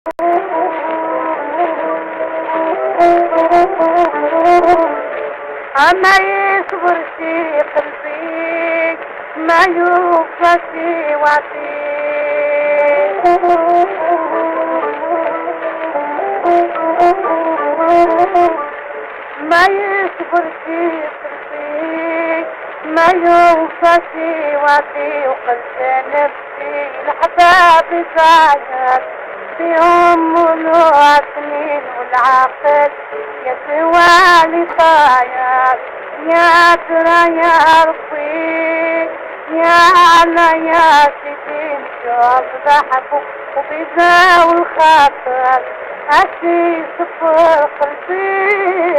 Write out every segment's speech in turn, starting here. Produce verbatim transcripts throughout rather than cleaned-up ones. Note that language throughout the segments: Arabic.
أما يصبر في قلبي ما يوفى في وعدي ما يصبر في قلبي ما يوفى في وعدي وقلت نفسي الحباب زايد فيهم ملوع سنين والعقل يا سوالي طاير يا ترى يا ربي يا على يا سيدي نشوف ضحك وبيزاوي الخاطر أشي صفر قلبي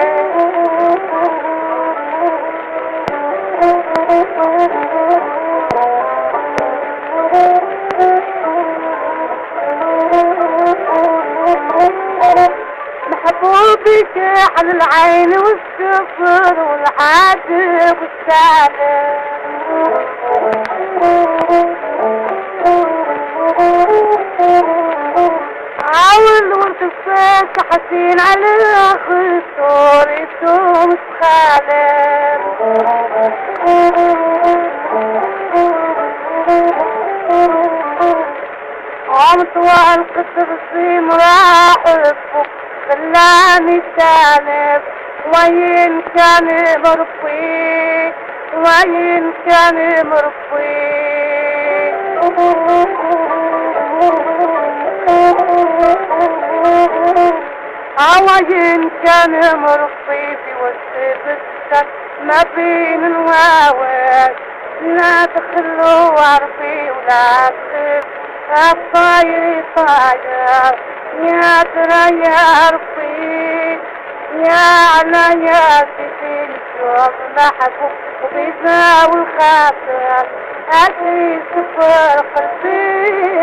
محبوبي شاحن العين والسفر والعاتب والسالم عاول وانتفاك حسين على خسور يدوم سخالم قام طوال قصر الصيم راح الفوق خلاني سالف وين كان مرفي وين كان مرفي وين كان مرفي في وسط بستك ما بين الواوات لا تخلوا عرفي ولا تخف الطاير طاير يا ترى يا ربي يا على يا سيدي نشوف ضحك وبيزاوي الخاطر أشي صفر قلبي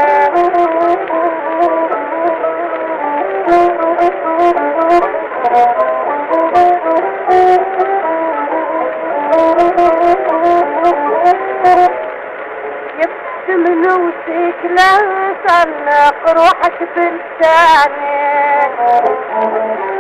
من وسيك لا تعلق روحك بالثاني